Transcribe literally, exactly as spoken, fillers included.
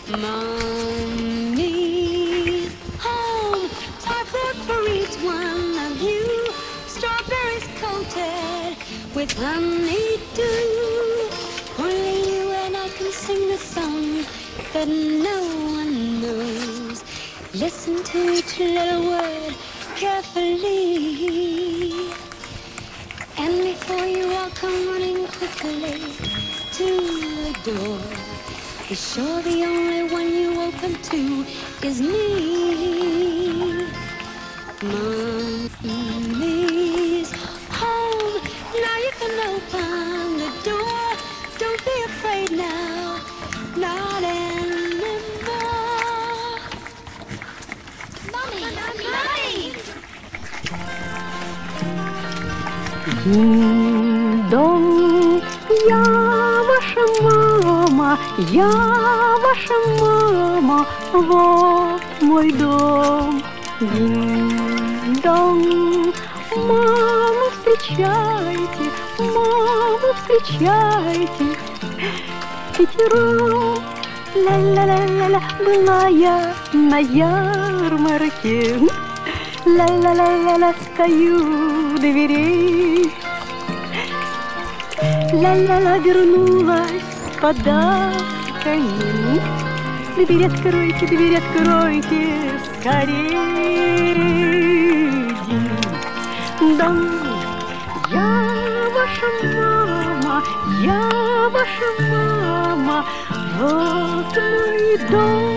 Mommy's home. I brought for each one of you strawberries coated with honeydew. Only you and I can sing the song that no one knows. Listen to each little word carefully, and before you all come running quickly to the door, be sure the only one you open to is me. Mommy's home. Now you can open the door. Don't be afraid now, not anymore. Mommy, Mommy. Дом, я ваша мама, я ваша мама, вот мой дом. Дом, маму встречайте, маму встречайте. Пятером, ля-ля-ля-ля-ля, была я на ярмарке. Ля-ля-ля-ля-ля, стою у дверей. Ля-ля-ля, вернулась с подарками. Дверь откройте, дверь откройте скорей. Дом, я ваша мама, я ваша мама, вот мой дом.